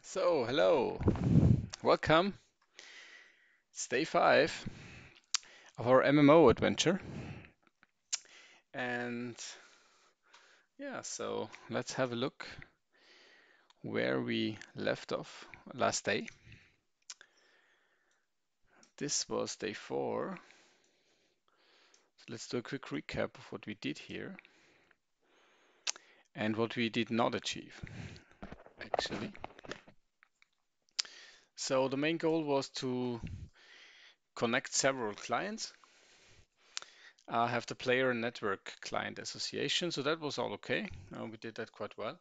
So, hello, welcome. It's day 5 of our MMO adventure. And yeah, so let's have a look where we left off last day. This was day 4. So let's do a quick recap of what we did here and what we did not achieve, actually. So the main goal was to connect several clients, have the player and network client association. So that was all okay. We did that quite well.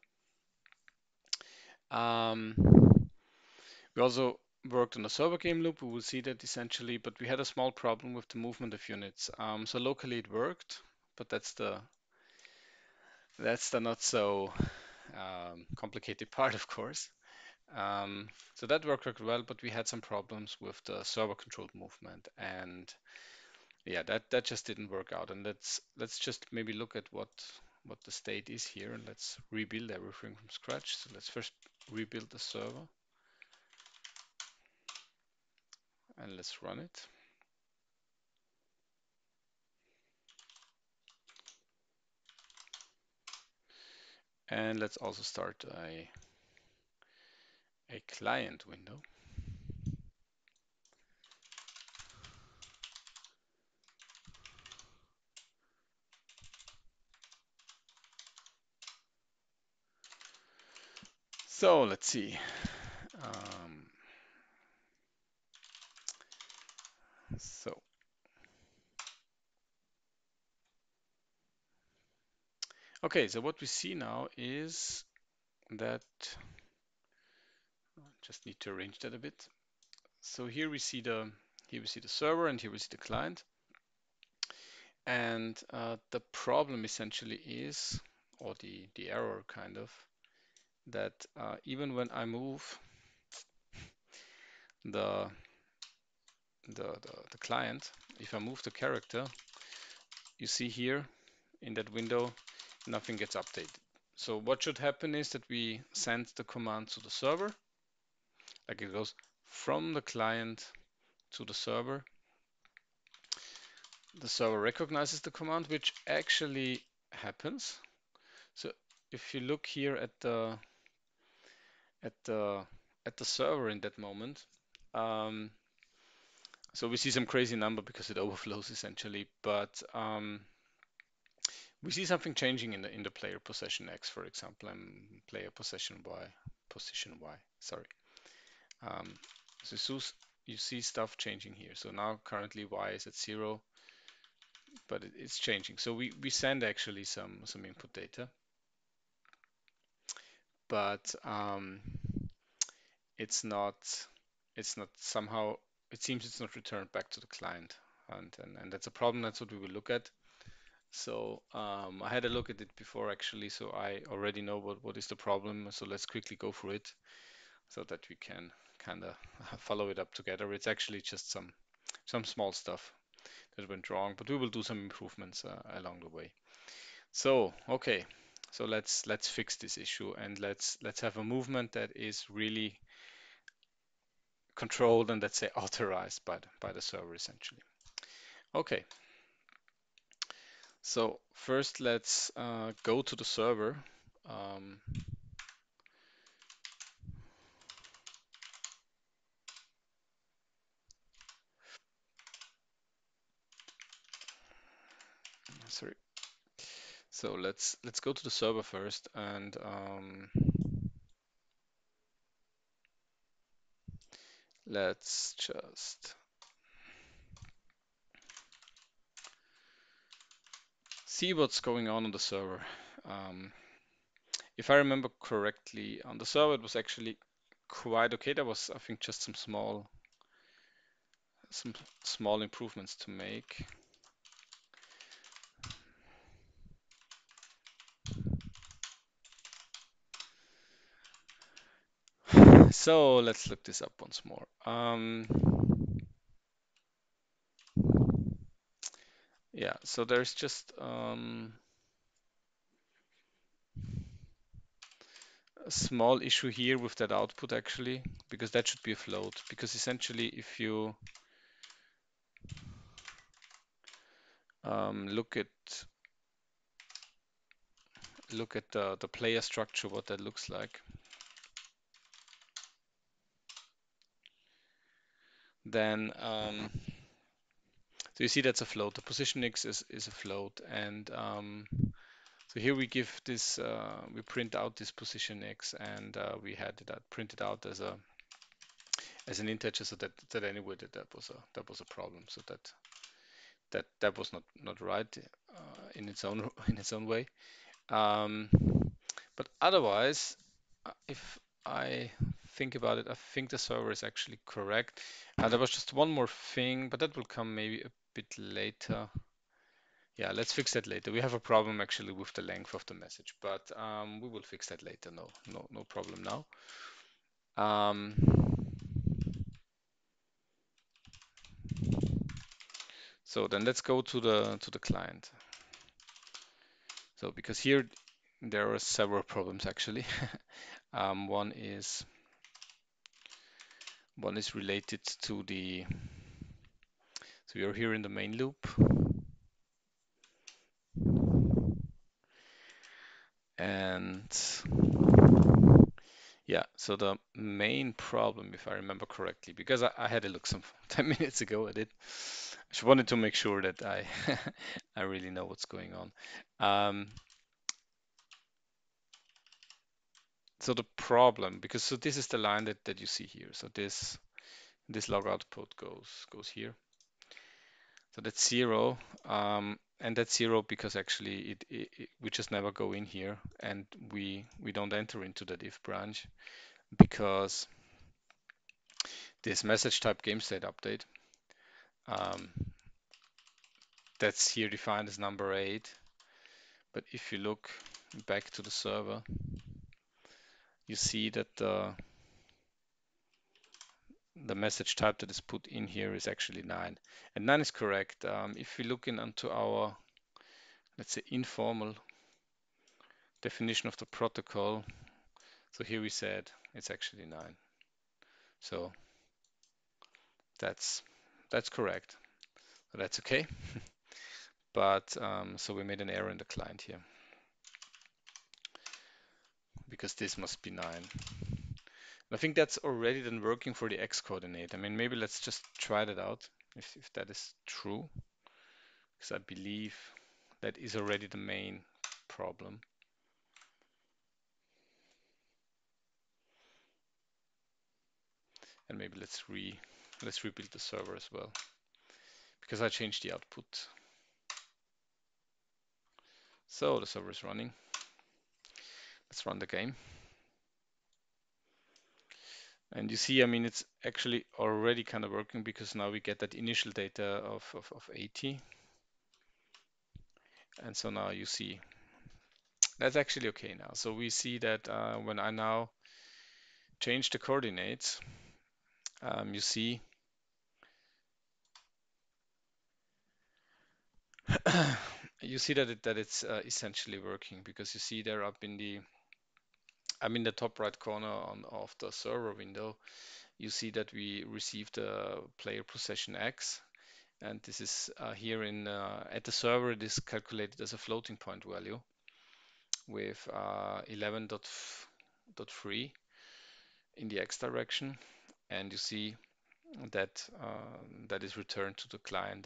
Um, we also worked on a server game loop. We will see that essentially, but we had a small problem with the movement of units. So locally it worked, but that's the not so complicated part, of course. So that worked well, but we had some problems with the server controlled movement, and yeah, that just didn't work out. And let's just maybe look at what the state is here, and let's rebuild everything from scratch. So let's first rebuild the server, and let's run it. And let's also start a client window. So let's see. Um, so okay, so what we see now is that just need to arrange that a bit. So here we see the server, and here we see the client. And the problem essentially is, or the error kind of, that even when I move the, the client, if I move the character, you see here in that window, nothing gets updated. So what should happen is that we send the command to the server, like it goes from the client to the server. The server recognizes the command, which actually happens. So if you look here at the at the server in that moment, um, so we see some crazy number because it overflows essentially, but we see something changing in the player possession X, for example, and player position Y. Sorry. So you see stuff changing here. So now currently Y is at 0, but it's changing. So we send actually some input data, but it's not somehow, it seems it's not returned back to the client, and that's a problem. That's what we will look at. So I had a look at it before actually, so I already know what is the problem. So let's quickly go through it so that we can kind of follow it up together. It's actually just some small stuff that went wrong, but we will do some improvements along the way. So okay, so let's fix this issue, and let's have a movement that is really controlled and, let's say, authorized by the server essentially. Okay, so first let's go to the server. Um, Sorry. So let's go to the server first, and let's just see what's going on the server. Um, if I remember correctly, on the server it was actually quite okay. There was, I think, just some small improvements to make. So let's look this up once more. Yeah, so there's just a small issue here with that output actually, because that should be a float. Because essentially, if you look at the player structure, what that looks like, then so you see that's a float. The position x is a float, and so here we give this, we print out this position x, and we had that printed out as an integer, so that anyway that was a problem. So that was not right in its own in its own way. Um, but otherwise, if I think about it, I think the server is actually correct. There was just one more thing, but that will come maybe a bit later. Yeah, let's fix that later. We have a problem actually with the length of the message, but we will fix that later. No problem now. Um, so then let's go to the client. So because here there are several problems actually. One is related to the, so you're here in the main loop, and yeah, so the main problem, if I remember correctly, because I had a look some 10 minutes ago at it, I just wanted to make sure that I I really know what's going on. So the problem, because so this is the line that you see here. So this log output goes here. So that's 0, and that's 0 because actually we just never go in here, and we don't enter into that if branch, because this message type game state update, um, that's here defined as number 8. But if you look back to the server, you see that the message type that is put in here is actually 9, and 9 is correct. If we look into our, let's say, informal definition of the protocol, so here we said it's actually 9. So that's correct. That's okay. But so we made an error in the client here, because this must be 9. I think that's already then working for the x coordinate. I mean, maybe let's just try that out if that is true, because I believe that is already the main problem. And maybe let's rebuild the server as well, because I changed the output. So the server is running. Let's run the game. And you see, I mean, it's actually already kind of working, because now we get that initial data of 80. And so now you see that's actually okay now. So we see that when I now change the coordinates, you see you see that it's essentially working, because you see there up in the, I'm in the top right corner of the server window, you see that we received a player possession X, and this is here in at the server, it is calculated as a floating point value with 11.3 in the X direction, and you see that that is returned to the client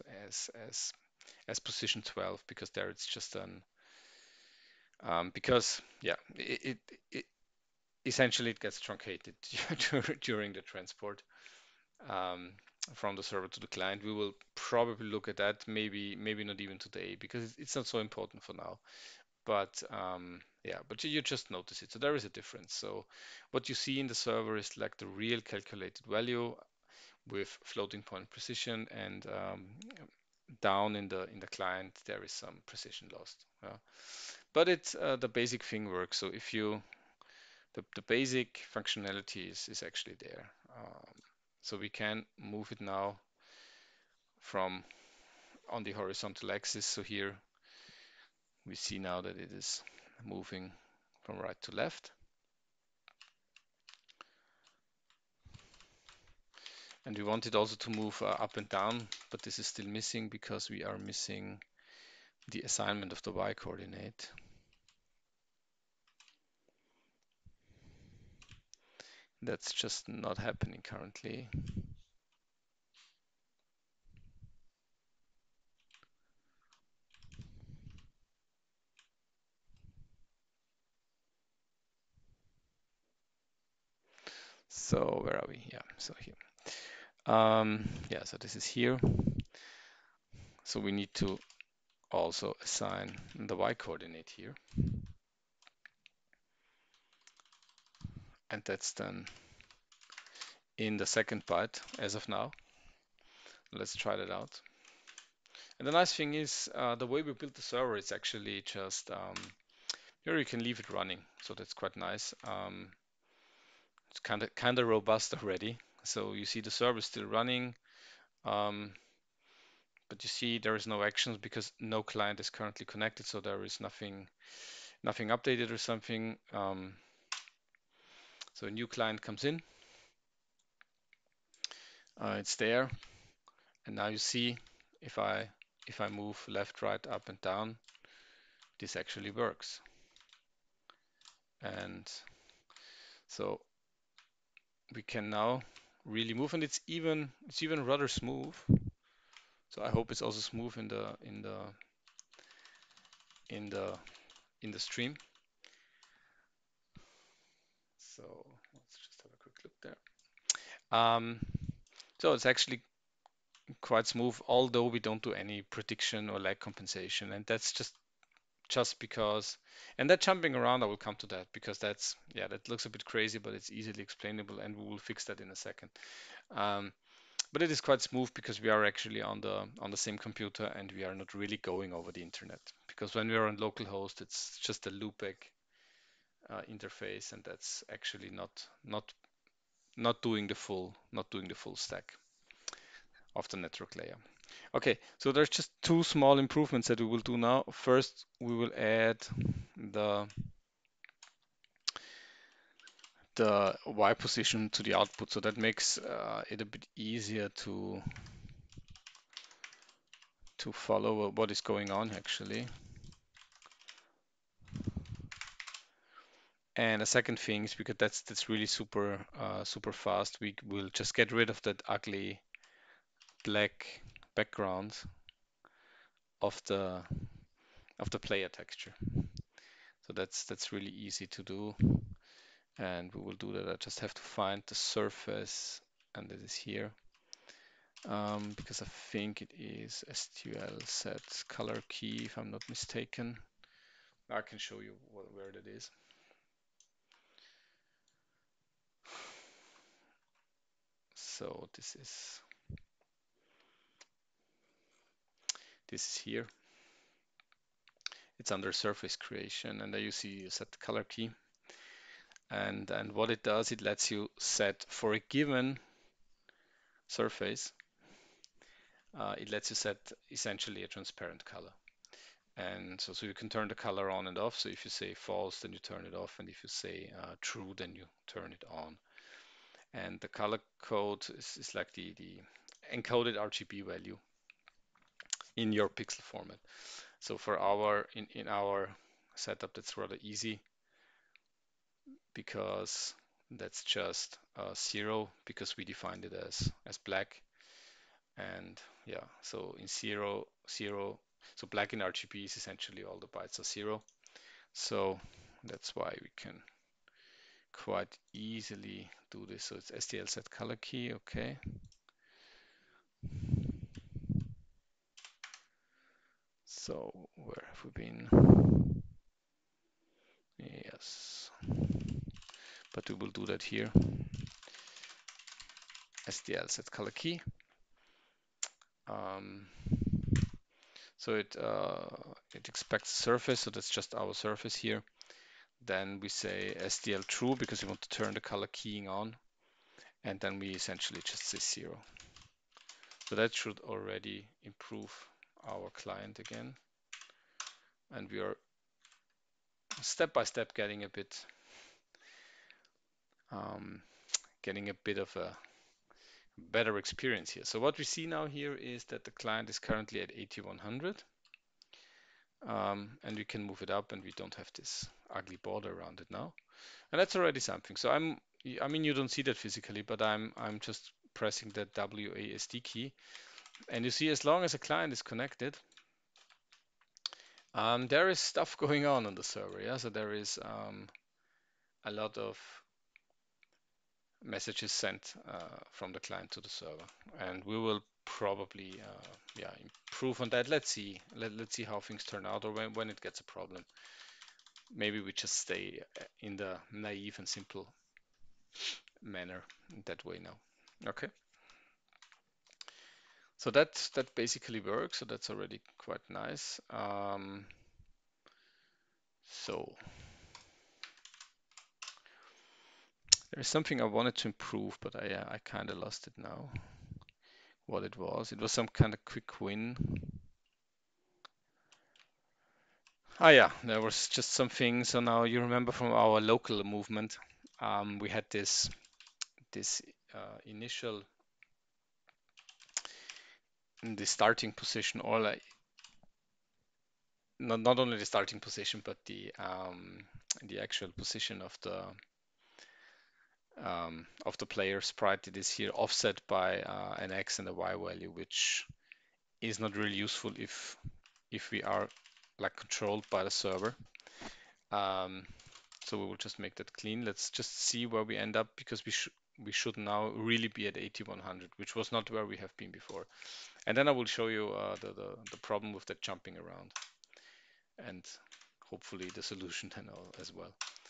as position 12, because there it's just an because yeah, it essentially it gets truncated during the transport um, from the server to the client. We will probably look at that, maybe not even today, because it's not so important for now. But yeah, but you just notice it. So there is a difference. So what you see in the server is like the real calculated value with floating point precision, and down in the client there is some precision lost. But it's the basic thing works. So if you the basic functionality is actually there. So we can move it now from on the horizontal axis. So here we see now that it is moving from right to left. And we want it also to move up and down, but this is still missing because we are missing the assignment of the y coordinate. That's just not happening currently. So where are we? Yeah, so here. Yeah, so this is here. So we need to also assign the y coordinate here. And that's then in the second byte as of now. Let's try that out. And the nice thing is the way we built the server is actually just here you can leave it running. So that's quite nice. It's kind of robust already. So you see the server is still running. But you see there is no actions because no client is currently connected, so there is nothing updated or something. So a new client comes in, it's there, and now you see if I move left, right, up, and down, this actually works. And so we can now really move, and it's even rather smooth. So I hope it's also smooth in the stream. So let's just have a quick look there. So it's actually quite smooth, although we don't do any prediction or lag compensation, and that's just because, and that jumping around, I will come to that because that's, yeah, that looks a bit crazy, but it's easily explainable, and we will fix that in a second. But it is quite smooth because we are actually on the same computer and we are not really going over the internet. Because when we are on localhost, it's just a loopback interface, and that's actually not doing the full stack of the network layer. Okay, so there's just two small improvements that we will do now. First, we will add the Y position to the output, so that makes it a bit easier to follow what is going on actually. And a second thing is because that's really super fast. We will just get rid of that ugly black background of the player texture. So that's really easy to do, and we will do that. I just have to find the surface, and it is here. Because I think it is STL set color key, if I'm not mistaken. I can show you where that is. So this is here. It's under surface creation, and there you see you set the color key. And what it does, it lets you set for a given surface, it lets you set essentially a transparent color. And so you can turn the color on and off. So if you say false, then you turn it off. And if you say true, then you turn it on. And the color code is like the encoded RGB value in your pixel format. So for in our setup, that's rather easy because that's just 0 because we defined it as black. And yeah, so in 0, 0, so black in RGB is essentially all the bytes are 0. So that's why we can quite easily do this. So it's STL set color key, okay. So where have we been? Yes, but we will do that here. STL set color key. So it expects surface, so that's just our surface here. Then we say STL true because we want to turn the color keying on, and then we essentially just say 0. So that should already improve our client again. And we are step by step getting a bit of a better experience here. So what we see now here is that the client is currently at 8100, and we can move it up, and we don't have this ugly border around it now. And that's already something. So I mean, you don't see that physically, but I'm just pressing the WASD key, and you see as long as a client is connected, there is stuff going on the server. Yeah, so there is a lot of messages sent from the client to the server, and we will probably yeah, improve on that. Let's see. Let's see how things turn out, or when it gets a problem. Maybe we just stay in the naive and simple manner that way now. Okay. So that basically works. So that's already quite nice. So there's something I wanted to improve, but I kind of lost it now. What it was? It was some kind of quick win. Ah, yeah, there was just something. So now you remember from our local movement, we had this initial the starting position, or like not only the starting position, but the actual position of the player sprite that is here offset by an X and a Y value, which is not really useful if we are like controlled by the server. So we will just make that clean. Let's just see where we end up, because we should now really be at 8100, which was not where we have been before. And then I will show you the problem with that jumping around, and hopefully the solution then as well.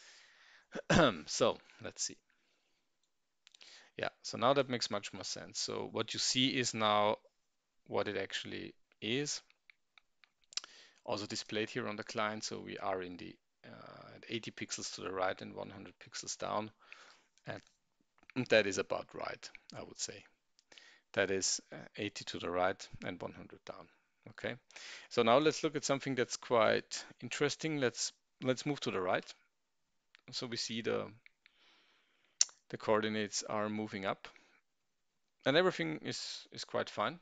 So let's see. Yeah, so now that makes much more sense. So what you see is now what it actually is, also displayed here on the client. So we are in the at 80 pixels to the right and 100 pixels down, and that is about right, I would say. That is 80 to the right and 100 down. Okay, so now let's look at something that's quite interesting. Let's move to the right. So we see the coordinates are moving up, and everything is quite fine.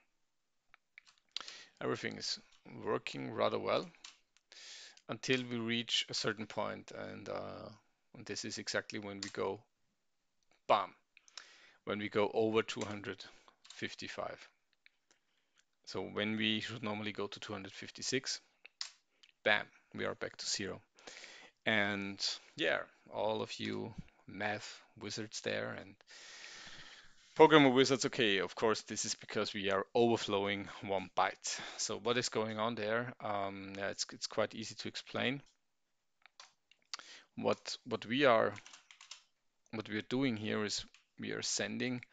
Everything is working rather well until we reach a certain point, and this is exactly when we go bam, when we go over 255. So when we should normally go to 256, bam, we are back to zero. And yeah, all of you math wizards there and programmer wizards, okay, of course, this is because we are overflowing 1 byte. So what is going on there? Yeah, it's quite easy to explain. What we are doing here is we are sending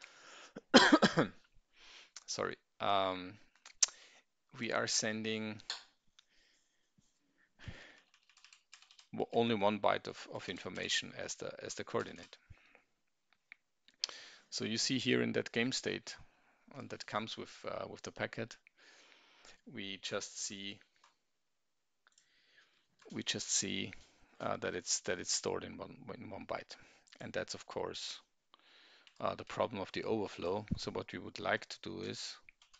sorry, we are sending only 1 byte of information as the coordinate. So you see here in that game state, and that comes with the packet, we just see that it's stored in one byte, and that's of course the problem of the overflow. So what we would like to do is,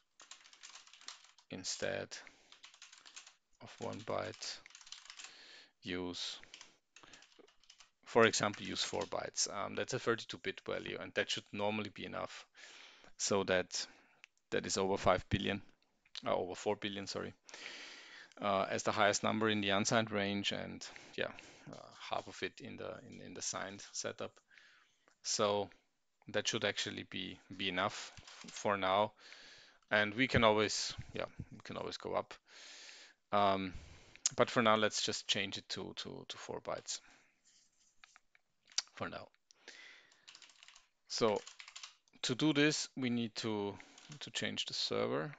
instead of 1 byte, for example, use 4 bytes. That's a 32-bit value, and that should normally be enough. So that is over 5 billion, over 4 billion, sorry, as the highest number in the unsigned range, and yeah, half of it in the signed setup. So that should actually be enough for now, and we can always go up. But for now, let's just change it to 4 bytes for now. So to do this, we need to change the server,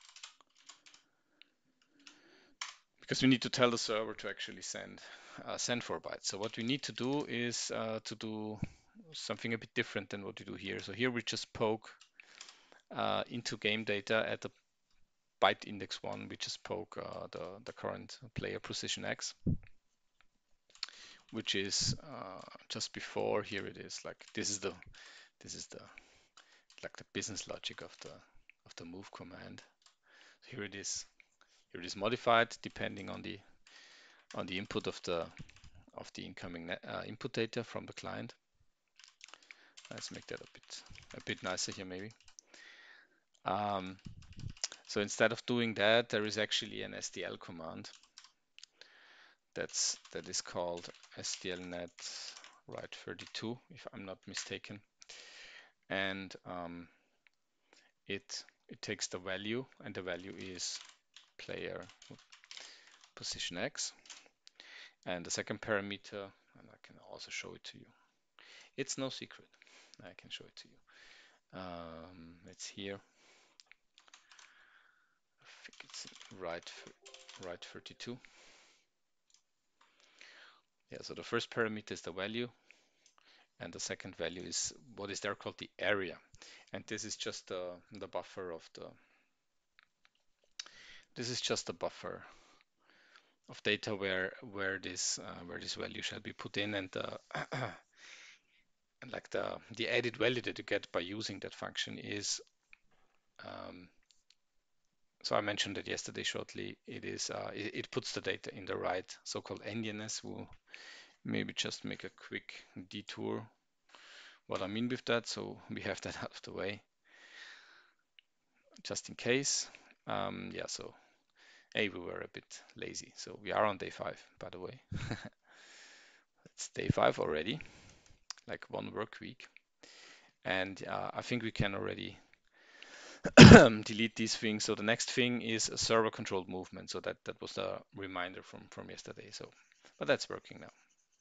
because we need to tell the server to actually send 4 bytes. So what we need to do is to do something a bit different than what we do here. So here we just poke into game data at the byte index 1. We just poke the current player position X, which is just before. Here it is, like this is the like the business logic of the move command. Here it is. Here it is modified depending on the input of the incoming input data from the client. Let's make that a bit nicer here maybe. So instead of doing that, there is actually an SDL command that is called SDLnet write 32, if I'm not mistaken, and it takes the value, and the value is player position X, and the second parameter, and I can also show it to you. It's no secret. I can show it to you. It's here. I think it's write 32. Yeah, so the first parameter is the value, and the second value is what is there called the area, and this is just the buffer of the. This is just a buffer of data where this value shall be put in, and like the added value that you get by using that function is. So I mentioned it yesterday shortly. It puts the data in the right so-called endianness. We'll maybe just make a quick detour what I mean with that, so we have that out of the way, just in case. Yeah, so we were a bit lazy. So we are on day 5, by the way. It's day 5 already, like 1 work week. And I think we can already delete these things. So the next thing is a server controlled movement. So that was the reminder from yesterday. So, but that's working now.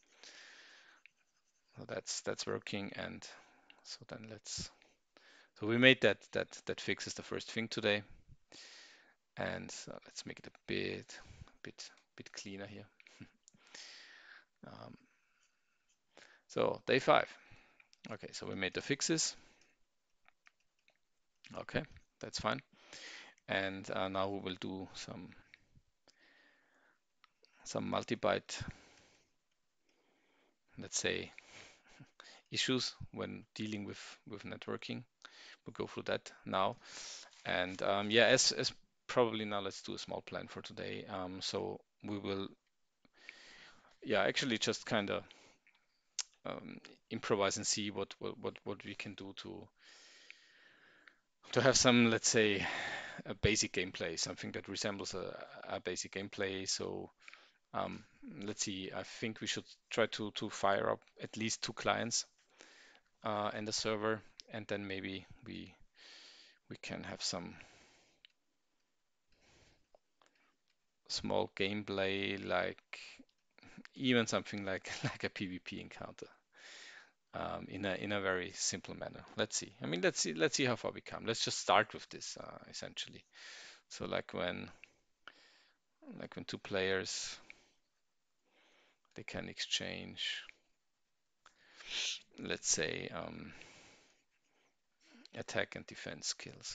So that's working. And so then so we made that fix is the first thing today. And let's make it a bit cleaner here. So day 5. Okay, so we made the fixes. Okay, that's fine. And now we will do some multi-byte, let's say, issues when dealing with networking. We'll go through that now. And yeah, as probably now, let's do a small plan for today. So we will, yeah, actually just kind of improvise and see what we can do to have some, let's say, a basic gameplay, something that resembles a basic gameplay. So let's see, I think we should try to fire up at least 2 clients and a server, and then maybe we can have some small gameplay, like even something like like a PvP encounter in a very simple manner. Let's see. I mean, let's see how far we come. Let's just start with this essentially. So like when 2 players, they can exchange, let's say, attack and defense skills.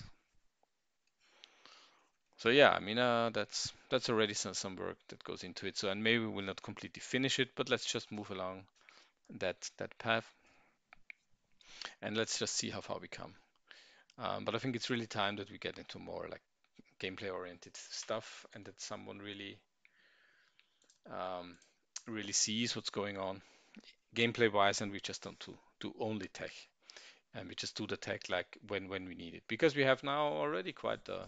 So yeah, I mean, that's already some work that goes into it. So, and maybe we will not completely finish it, but let's just move along that path, and let's just see how far we come. But I think it's really time that we get into more like gameplay-oriented stuff, and that someone really sees what's going on gameplay-wise, and we just don't do only tech, and we just do the tech like when we need it, because we have now already quite a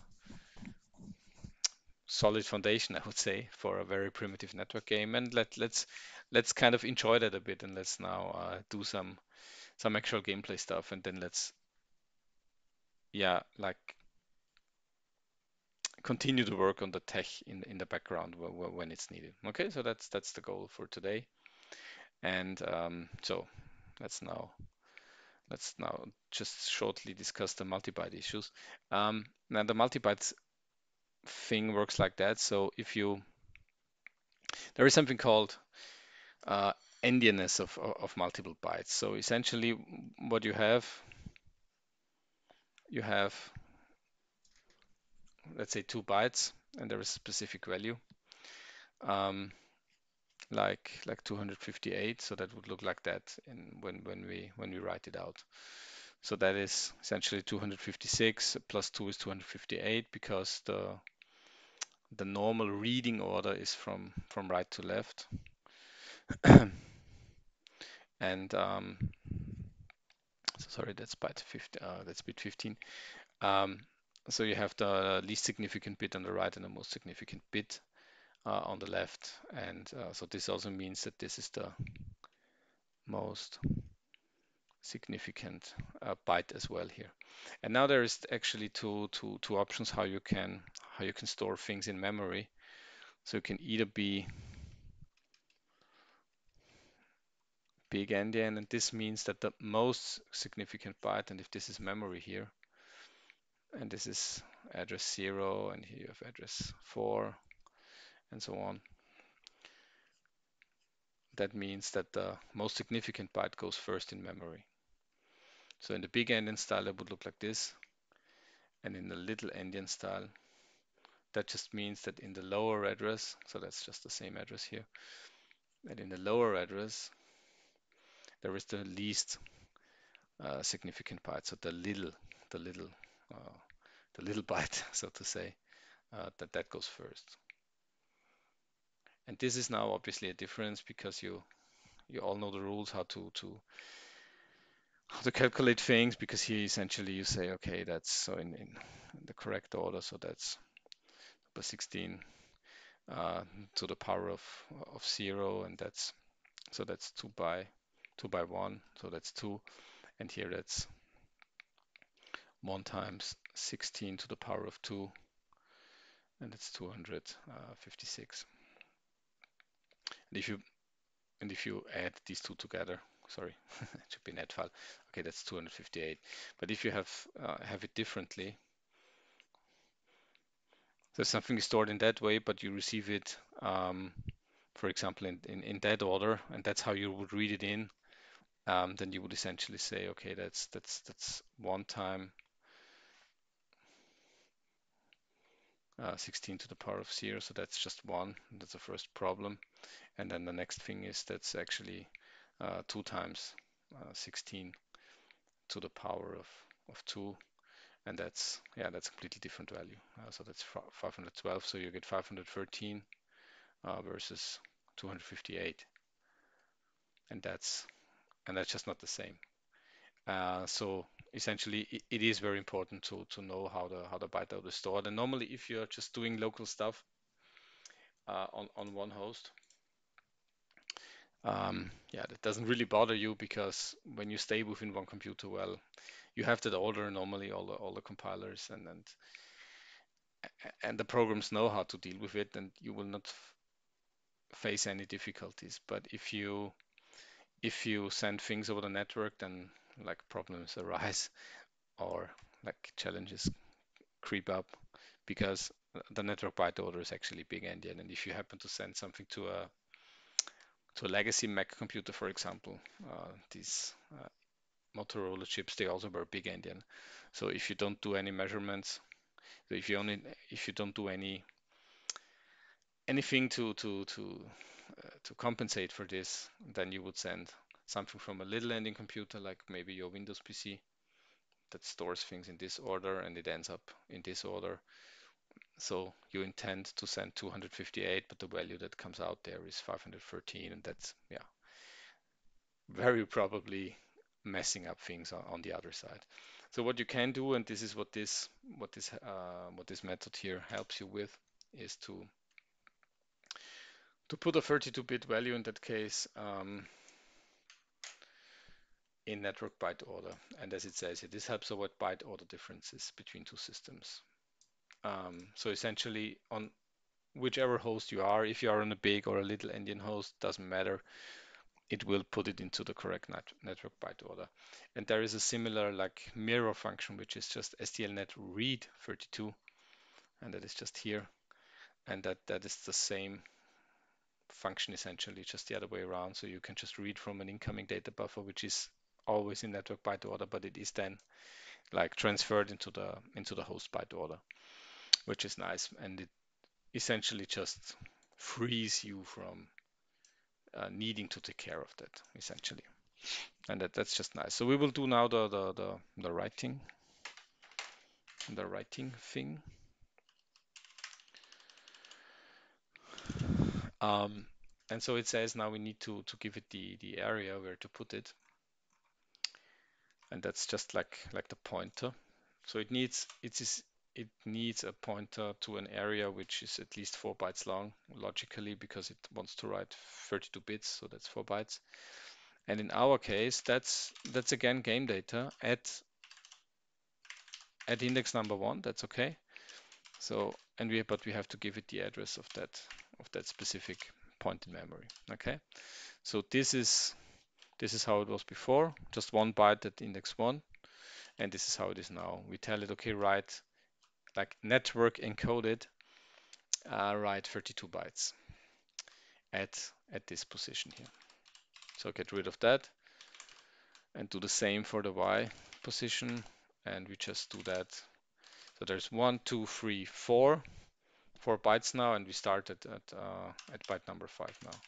solid foundation, I would say, for a very primitive network game. And let's kind of enjoy that a bit, and let's now do some actual gameplay stuff, and then let's, yeah, like continue to work on the tech in the background when it's needed. Okay, so that's the goal for today. And so let's now just shortly discuss the multi-byte issues. Now the multi-byte thing works like that. So if you there is something called endianness of multiple bytes. So essentially, what you have, let's say 2 bytes, and there is a specific value, um, like 258. So that would look like that when we write it out. So that is essentially 256 plus 2 is 258 because the normal reading order is from right to left. And so sorry, that's byte 50, that's bit 15. Um, so you have the least significant bit on the right and the most significant bit on the left. And so this also means that this is the most significant byte as well here. And now there is actually two options how you can store things in memory. So it can either be big endian, and this means that the most significant byte, and if this is memory here, and this is address 0, and here you have address 4, and so on. That means that the most significant byte goes first in memory. So in the big endian style, it would look like this. And in the little endian style, that just means that in the lower address, so that's just the same address here, and in the lower address, there is the least significant byte. So the little, uh, the little byte, so to say, that goes first. And this is now obviously a difference because you all know the rules how to calculate things, because here essentially you say, okay, that's so in the correct order, so that's plus 16 to the power of 0, and that's 2 by 1, so that's 2, and here that's 1 times 16 to the power of 2, and it's 256. And if you add these two together, sorry, it should be net file. Okay, that's 258. But if you have it differently, so something is stored in that way, but you receive it, for example, in that order, and that's how you would read it in, then you would essentially say, okay, that's 1 time 16 to the power of 0, so that's just 1. That's the first problem. And then the next thing is that's actually 2 times 16 to the power of 2, and that's a completely different value. So that's 512, so you get 513 versus 258, and that's just not the same. So essentially, it is very important to know how the bytecode is stored. And normally, if you're just doing local stuff on one host, that doesn't really bother you, because when you stay within one computer, well, you have that order normally, all the compilers and the programs know how to deal with it, and you will not face any difficulties. But if you send things over the network, then like problems arise, or like challenges creep up, because the network byte order is actually big endian, and if you happen to send something to a legacy Mac computer, for example, these Motorola chips, they also were big endian. So if you don't do any measurements, so if you don't do anything to compensate for this, then you would send something from a little endian computer, like maybe your Windows PC, that stores things in this order and it ends up in this order. So you intend to send 258, but the value that comes out there is 513, and that's very probably messing up things on the other side. So what you can do, and this is what this method here helps you with, is to put a 32-bit value in that case in network byte order. And as it says here, this helps avoid byte order differences between two systems. So essentially, on whichever host you are, if you are on a big or a little endian host, doesn't matter, it will put it into the correct network byte order. And there is a similar like mirror function, which is just SDLNet read 32, and that is just here. And that is the same function, essentially, just the other way around. So you can just read from an incoming data buffer, which is always in network byte order, but it is then like transferred into the host byte order, which is nice. And it essentially just frees you from needing to take care of that, essentially. And that's just nice. So we will do now the writing thing. Um, and so it says now we need to give it the area where to put it, and that's just like the pointer. So it needs a pointer to an area which is at least 4 bytes long logically, because it wants to write 32 bits, so that's 4 bytes. And in our case, that's again game data at index number 1. That's okay. So but we have to give it the address of that specific point in memory. Okay. So this is how it was before, just 1 byte at index 1, and this is how it is now. We tell it, okay, write like network encoded, write 32 bytes at this position here. So get rid of that and do the same for the Y position, and we just do that. So there's 1, 2, 3, 4 bytes now, and we start at byte number 5 now.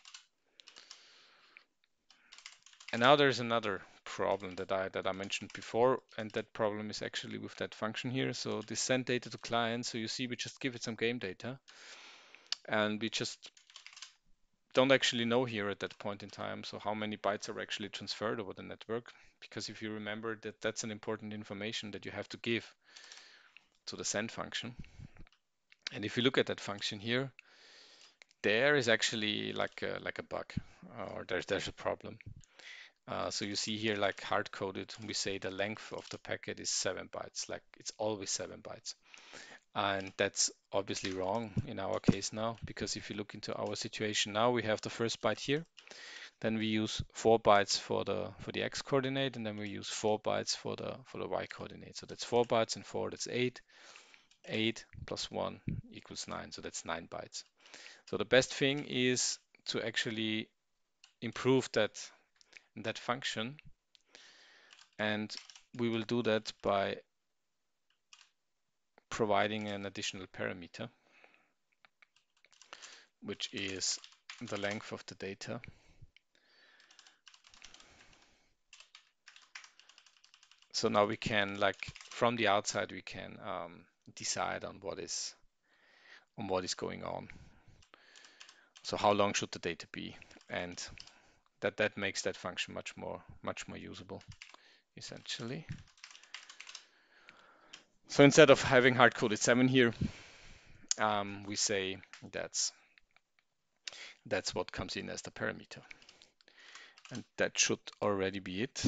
And now there's another problem that I mentioned before, and that problem is actually with that function here. So this send data to client. So you see, we just give it some game data, and we just don't actually know here at that point in time, so how many bytes are actually transferred over the network. Because if you remember that that's an important information that you have to give to the send function. And if you look at that function here, there is actually like a bug, or there's a problem. So you see here, like hard coded, we say the length of the packet is 7 bytes, like it's always 7 bytes. And that's obviously wrong in our case now, because if you look into our situation now, we have the first byte here, then we use 4 bytes for the x coordinate, and then we use 4 bytes for the y coordinate. So that's 4 bytes and 4, that's 8. 8 plus 1 equals 9, so that's 9 bytes. So the best thing is to actually improve that function, and we will do that by providing an additional parameter, which is the length of the data. So now we can, like from the outside, we can decide on what is going on. So how long should the data be? And that makes that function much more usable, essentially. So instead of having hard-coded 7 here, we say that's what comes in as the parameter. And that should already be it.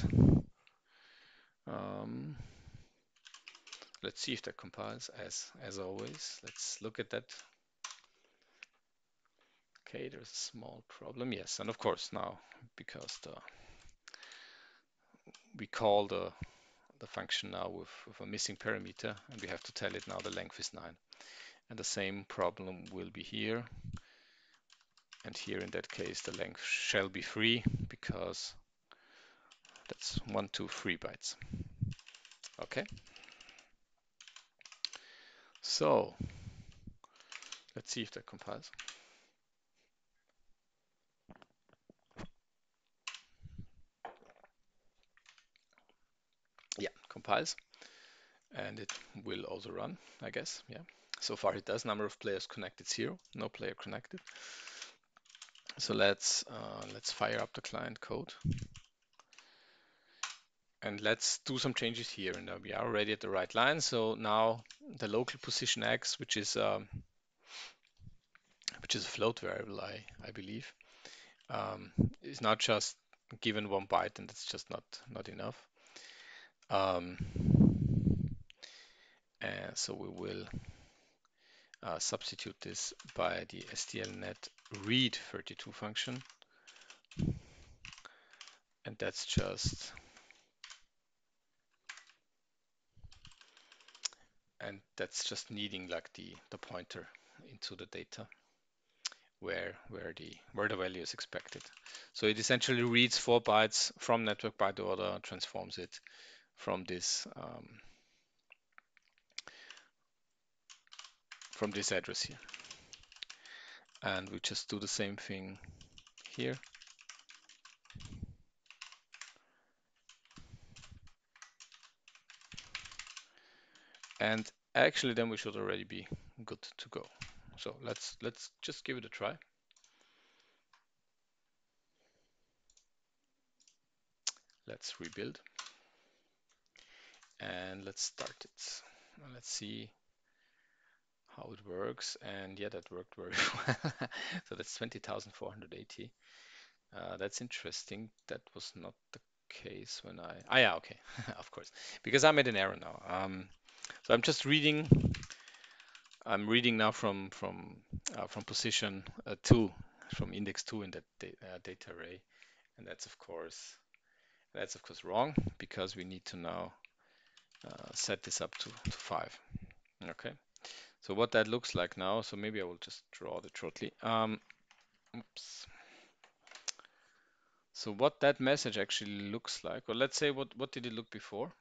Let's see if that compiles as always. Let's look at that. Okay, there's a small problem. Yes, and of course now, because we call the function now with a missing parameter, and we have to tell it now the length is 9. And the same problem will be here. And here in that case, the length shall be 3, because that's 1, 2, 3 bytes. Okay. So let's see if that compiles. Yeah, compiles. And it will also run, I guess. Yeah. So far it does. Number of players connected 0. No player connected. So let's fire up the client code. And let's do some changes here. And we are already at the right line. So now the local position x, which is a float variable, I believe, is not just given 1 byte, and that's just not enough. So we will substitute this by the SDLNet read 32 function, and that's just needing like the pointer into the data where the value is expected. So it essentially reads 4 bytes from network byte order, transforms it from this address here, and we just do the same thing here. And actually then we should already be good to go. So let's just give it a try. Let's rebuild and let's start it. Let's see how it works. And yeah, that worked very well. So that's 20,480. That's interesting. That was not the case when yeah, okay, of course, because I made an error now. So I'm just reading. I'm reading now from position 2, from index 2 in that data array, and that's of course wrong because we need to now set this up to 5. Okay. So what that looks like now, so maybe I will just draw it shortly. Oops. So what that message actually looks like, or let's say what did it look before?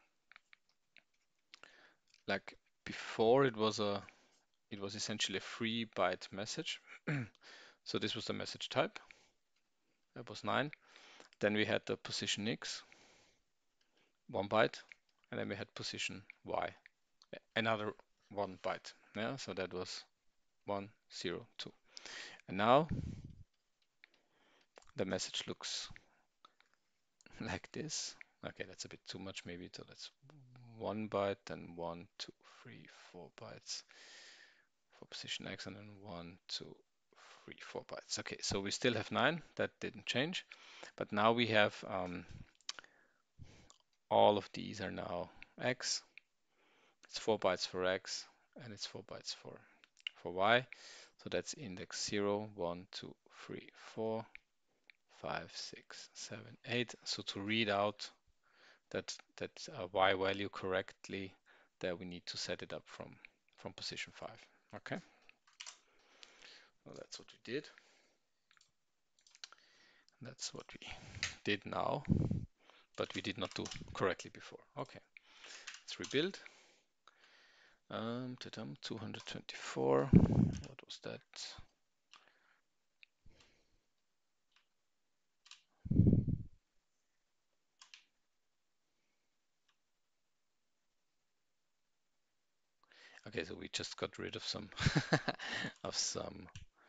Like before it was essentially a 3-byte message. So this was the message type. That was 9. Then we had the position X, 1 byte, and then we had position Y, another 1 byte. Yeah, so that was 1, 0, 2. And now the message looks like this. Okay, that's a bit too much maybe. So that's 1 byte, then 1, 2, 3, 4 bytes for position X, and then 1, 2, 3, 4 bytes. Okay, so we still have 9. That didn't change. But now we have all of these are now X. It's 4 bytes for X, and it's 4 bytes for Y. So that's index 0, 1, 2, 3, 4, 5, 6, 7, 8. So to read out that Y value correctly, there we need to set it up from position 5. Okay, well, that's what we did. That's what we did now, but we did not do correctly before. Okay, let's rebuild. 224. What was that? Okay, so we just got rid of some of some.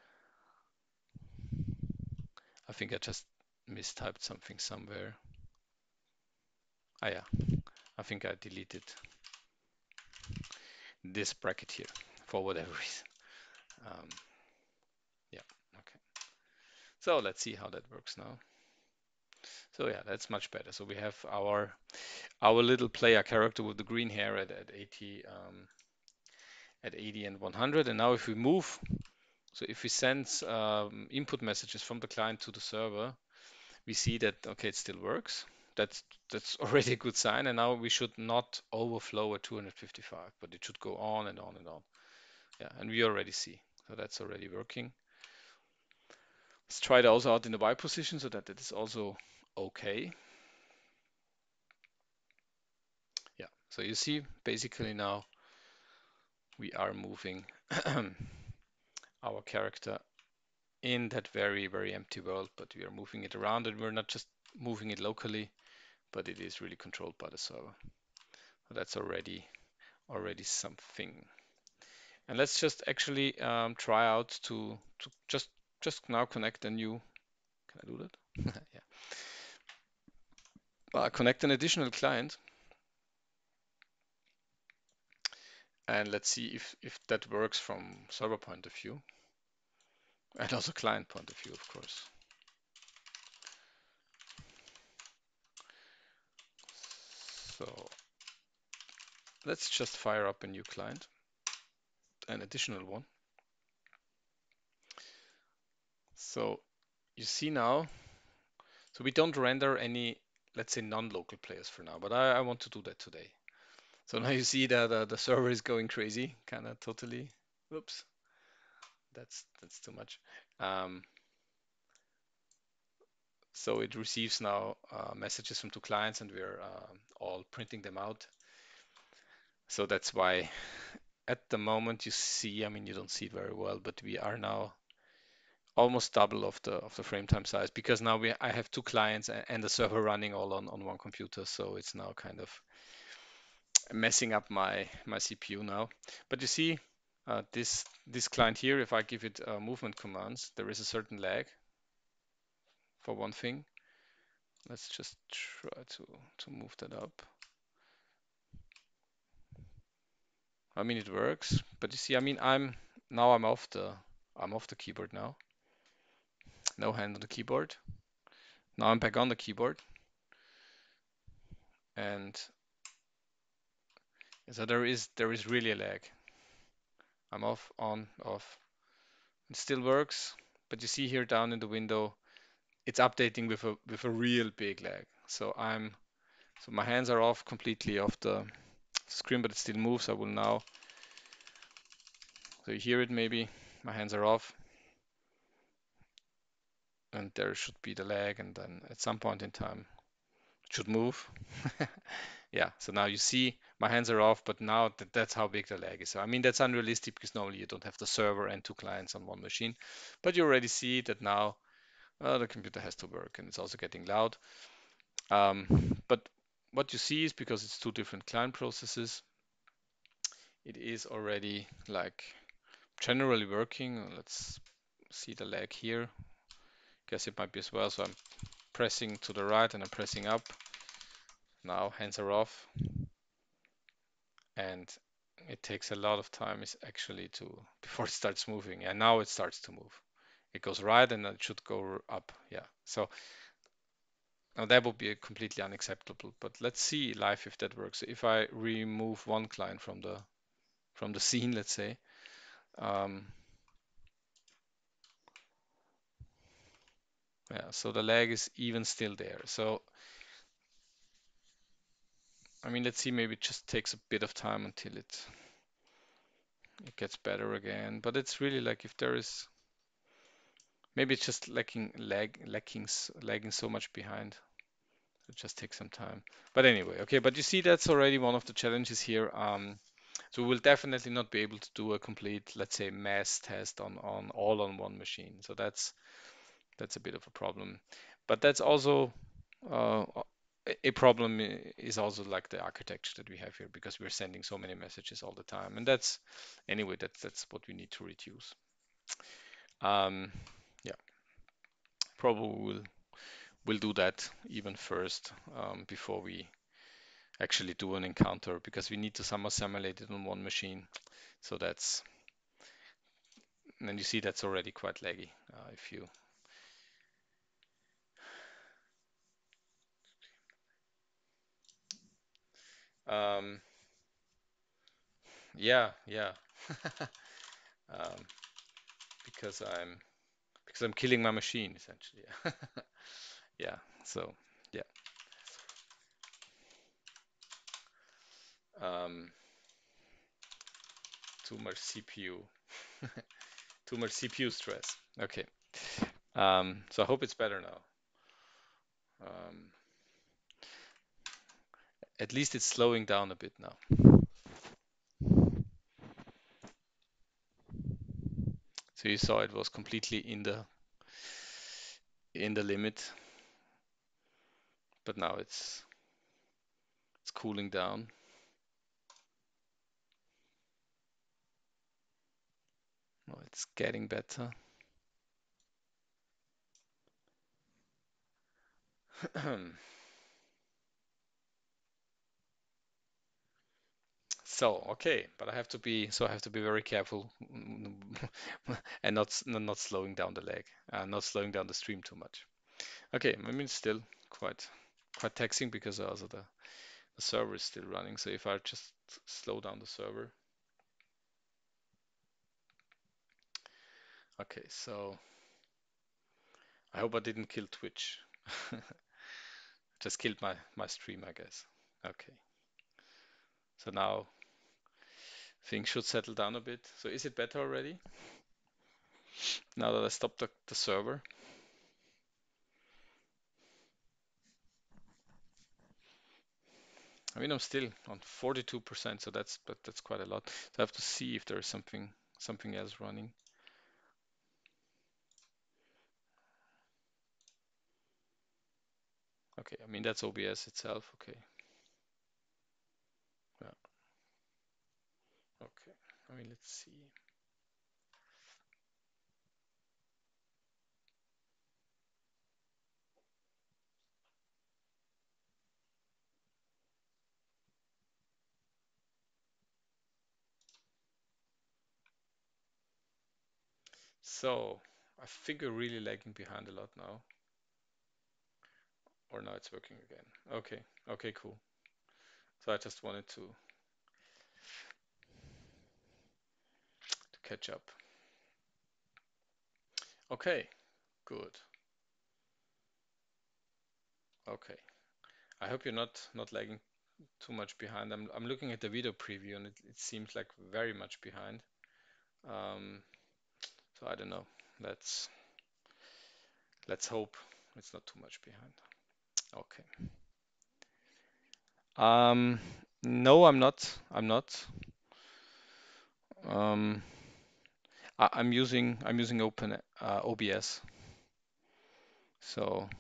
I think I just mistyped something somewhere. Ah, yeah, I think I deleted this bracket here for whatever reason. Um, yeah, okay. So let's see how that works now. So yeah, that's much better. So we have our little player character with the green hair at 80 at 80 and 100. And now if we move, so if we send input messages from the client to the server, we see that okay, it still works. That's already a good sign. And now we should not overflow at 255, but it should go on and on and on. Yeah, and we already see. So that's already working. Let's try it also out in the Y position so that it is also okay. Yeah, so you see basically now we are moving our character in that very, very empty world, but we are moving it around and we're not just moving it locally, but it is really controlled by the server. So that's already something. And let's just actually try out to just now connect a new. Can I do that? Yeah. Connect an additional client, and let's see if that works from server point of view, and also client point of view, of course. So let's just fire up a new client, an additional one. So you see now, so we don't render any, let's say, non-local players for now, but I want to do that today. So now you see that the server is going crazy, kind of totally. Whoops, that's too much. So it receives now messages from 2 clients, and we're all printing them out. So that's why at the moment you see, I mean, you don't see it very well, but we are now almost double of the frame time size because now I have 2 clients and the server running all on one computer. So it's now kind of messing up my CPU now. But you see, this client here, if I give it movement commands, there is a certain lag for one thing. Let's just try to move that up. I mean, it works, but you see, I mean, I'm off the keyboard now. No hand on the keyboard. Now I'm back on the keyboard, and so there is really a lag. I'm off, on, off. It still works, but you see here down in the window, it's updating with a real big lag. So my hands are off completely off the screen, but it still moves. I will now, so you hear it maybe. My hands are off, and there should be the lag, and then at some point in time it should move. Yeah, so now you see my hands are off, but now that's how big the lag is. So I mean, that's unrealistic because normally you don't have the server and two clients on one machine, but you already see that now the computer has to work, and it's also getting loud. But what you see is because it's two different client processes, it is already like generally working. Let's see the lag here. Guess it might be as well. So I'm pressing to the right and I'm pressing up. Now hands are off, and it takes a lot of time is actually to before it starts moving. And now it starts to move. It goes right and then it should go up. Yeah. So now that would be completely unacceptable. But let's see live if that works. If I remove one client from the scene, let's say, um, yeah, so the lag is even still there. So I mean, let's see, maybe it just takes a bit of time until it gets better again. But it's really like if there is, maybe it's just lagging so much behind. It just takes some time. But anyway, okay. But you see, that's already one of the challenges here. So we'll definitely not be able to do a complete, let's say, mass test on all on one machine. So that's a bit of a problem. But that's also uh, a problem is also like the architecture that we have here because we're sending so many messages all the time, and that's anyway that's what we need to reduce. Yeah, probably we'll do that even first before we actually do an encounter because we need to somehow simulate it on one machine. So that's and you see that's already quite laggy if you um, yeah um, because I'm killing my machine essentially. Yeah, so yeah. Um, too much CPU, too much CPU stress. Okay. So I hope it's better now. Um, at least it's slowing down a bit now. So you saw it was completely in the limit, but now it's cooling down. Oh, it's getting better. So okay, but I have to be very careful and not slowing down the lag, not slowing down the stream too much. Okay, I mean it's still quite taxing because also the server is still running. So if I just slow down the server. Okay, so I hope I didn't kill Twitch. Just killed my stream, I guess. Okay, so now things should settle down a bit. So is it better already? Now that I stopped the server? I mean, I'm still on 42%, so that's quite a lot. So I have to see if there's something else running. Okay, I mean that's OBS itself. Okay. Yeah. Okay, I mean, let's see. So I think we're really lagging behind a lot now. Or now it's working again. Okay, okay, cool. So I just wanted to catch up. Okay, good. Okay. I hope you're not lagging too much behind. I'm looking at the video preview and it seems like very much behind. Um, so I don't know. Let's let's hope it's not too much behind. Okay. Um, no, I'm not. I'm not. Um, I'm using Open OBS. So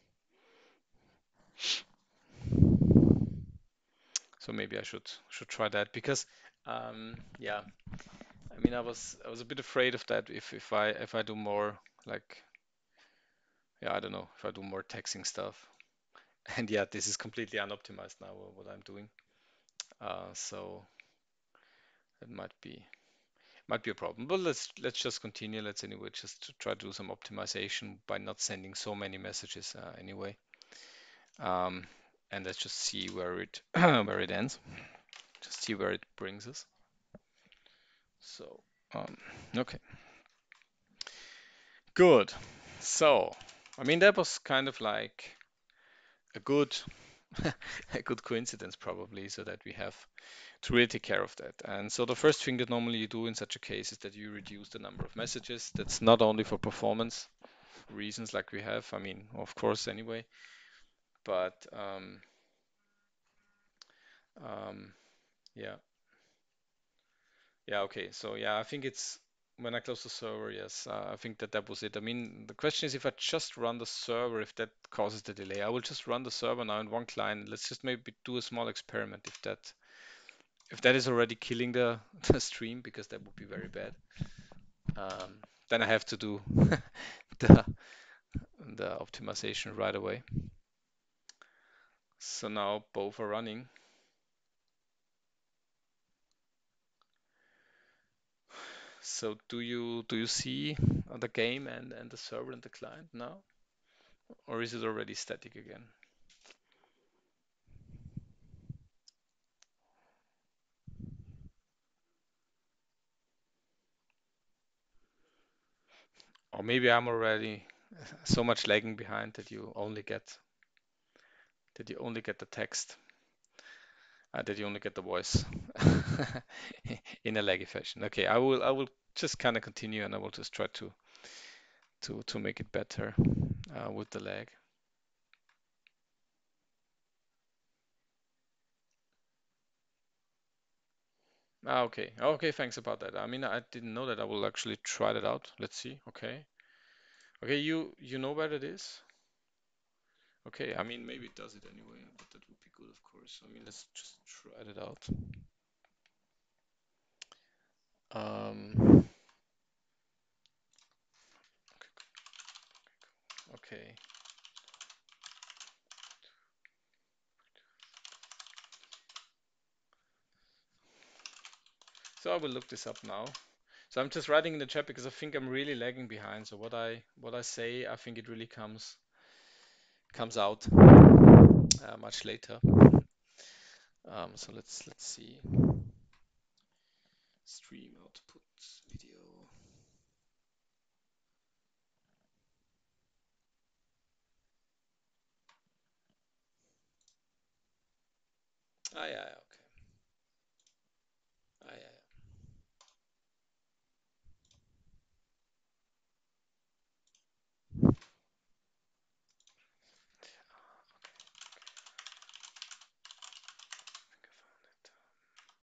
so maybe I should try that because yeah, I mean I was a bit afraid of that if I do more like yeah, I don't know, if I do more texting stuff. And yeah, this is completely unoptimized now what I'm doing. So it might be a problem. But let's just continue. Let's anyway just to try to do some optimization by not sending so many messages anyway. Um, and let's just see where it where it ends. Just see where it brings us. So um, okay, good. So I mean that was kind of like a good a good coincidence probably, so that we have to really take care of that. And so the first thing that normally you do in such a case is that you reduce the number of messages. That's not only for performance reasons like we have, I mean, of course, anyway, but um, yeah, yeah, okay. So yeah, I think it's when I close the server, yes, I think that was it. I mean, the question is if I just run the server, if that causes the delay. I will just run the server now in one client. Let's just maybe do a small experiment if that is already killing the stream, because that would be very bad. Um, then I have to do the the optimization right away. So now both are running. So do you see the game and the server and the client now, or is it already static again? Or maybe I'm already so much lagging behind that you only get the text, that you only get the voice in a laggy fashion. Okay, I will just kind of continue and I will just try to make it better with the lag. Okay. Okay, thanks about that. I mean, I didn't know that. I will actually try that out. Let's see. Okay. Okay, you know where it is? Okay, I mean, maybe it does it anyway, but that would be good, of course. I mean, let's just try it out. Um, okay. So I will look this up now. So I'm just writing in the chat because I think I'm really lagging behind. So what I say, I think it really comes out much later. So let's see. Stream output video. Ah, yeah,